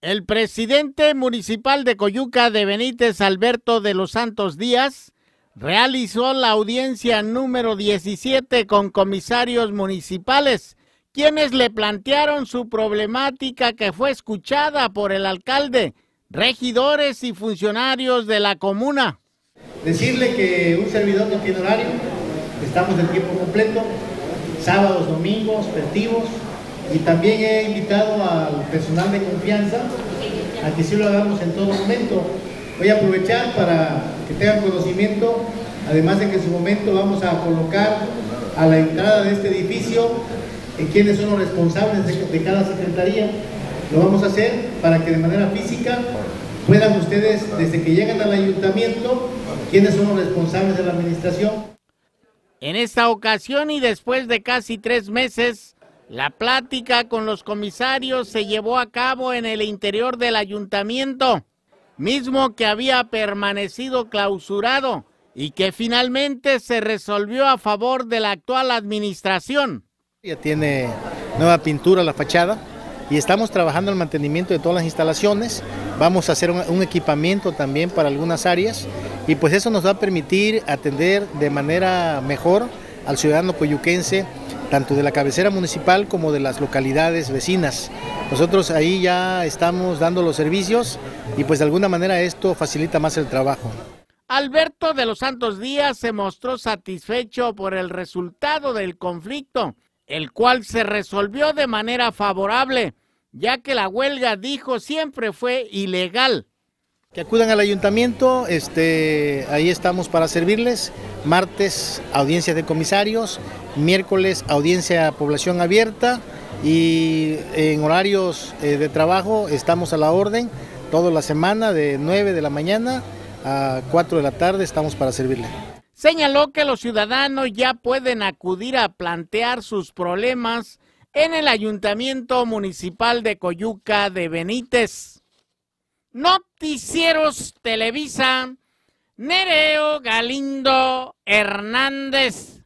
El presidente municipal de Coyuca de Benítez, Alberto de los Santos Díaz, realizó la audiencia número 17 con comisarios municipales, quienes le plantearon su problemática que fue escuchada por el alcalde, regidores y funcionarios de la comuna. Decirle que un servidor no tiene horario, estamos en tiempo completo, sábados, domingos, festivos, y también he invitado al personal de confianza a que sí lo hagamos en todo momento. Voy a aprovechar para que tengan conocimiento, además de que en su momento vamos a colocar a la entrada de este edificio quiénes son los responsables de cada secretaría. Lo vamos a hacer para que de manera física puedan ustedes, desde que llegan al ayuntamiento, quiénes son los responsables de la administración. En esta ocasión y después de casi 3 meses, la plática con los comisarios se llevó a cabo en el interior del ayuntamiento, mismo que había permanecido clausurado y que finalmente se resolvió a favor de la actual administración. Ya tiene nueva pintura la fachada y estamos trabajando en el mantenimiento de todas las instalaciones. Vamos a hacer un equipamiento también para algunas áreas y pues eso nos va a permitir atender de manera mejor al ciudadano coyuquense, tanto de la cabecera municipal como de las localidades vecinas. Nosotros ahí ya estamos dando los servicios y pues de alguna manera esto facilita más el trabajo. Alberto de los Santos Díaz se mostró satisfecho por el resultado del conflicto, el cual se resolvió de manera favorable, ya que la huelga, dijo, siempre fue ilegal. Que acudan al ayuntamiento, ahí estamos para servirles. Martes, audiencia de comisarios, miércoles, audiencia población abierta y en horarios de trabajo estamos a la orden toda la semana de 9 de la mañana a 4 de la tarde estamos para servirle. Señaló que los ciudadanos ya pueden acudir a plantear sus problemas en el Ayuntamiento Municipal de Coyuca de Benítez. Noticieros Televisa, Nereo Galindo Hernández.